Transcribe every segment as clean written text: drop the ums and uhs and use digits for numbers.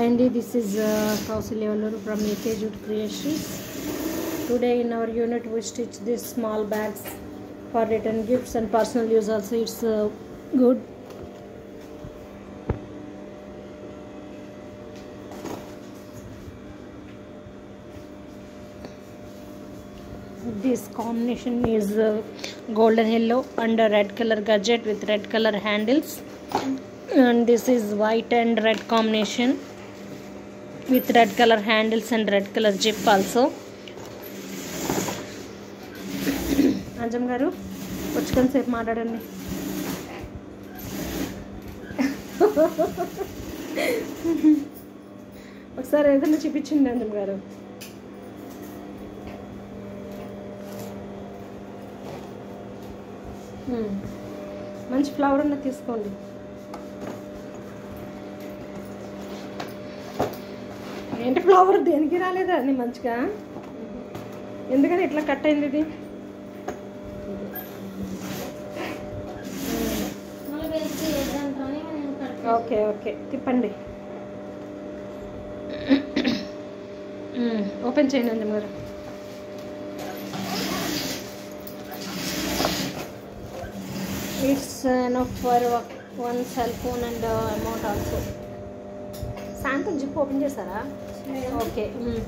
Andy, this is Kausalya Valluru from AK Jute Creations. Today in our unit we stitch these small bags for return gifts and personal use also. It's good. This combination is golden yellow and a red color gadget with red color handles, and this is white and red combination with red color handles and red color zip also. అంజమ్ గారు వచ్చి కొంతసేపు మాట్లాడండి. ఒకసారి ఏదైనా చూపించండి అంజమ్ గారు. మంచి flower ఉన్న తీసుకోండి. ఏంటి ఫ్లవర్ దేనికి రాలేదా అండి మంచిగా? ఎందుకని ఇట్లా కట్ అయింది ఇది? ఓకే ఓకే తిప్పండి. ఓపెన్ చేయండి అండి మరి. It's enough for one cell phone and amount also. సాయంత్రం జిప్ ఓపెన్ చేశారా? ఓకే.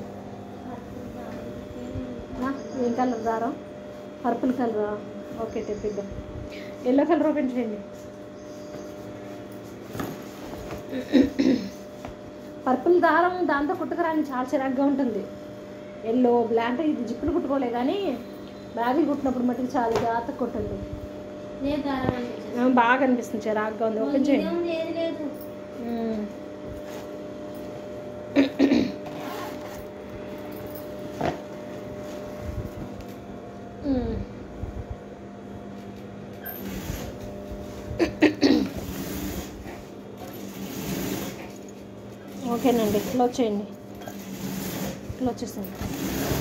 ఏం కలర్ దారం? పర్పుల్ కలరా? ఓకే తెప్పిద్దాం. ఎల్లో కలర్ ఓపెన్ చేయండి. పర్పుల్ దారం దాంతో కుట్టుకురాని చాలా చిరాగ్గా ఉంటుంది. ఎల్లో బ్లాక్ ఇది జిప్పులు కుట్టుకోలే కానీ బ్యాగులు కుట్టినప్పుడు మటుకు చాలా జాగ్రత్త కుట్టండి. బాగా అనిపిస్తుంది, చిరాగ్గా ఉంది. ఓపెన్ చేయండి. ఓకేనండి, క్లోజ్ చేయండి. క్లోజ్ చేసేయండి.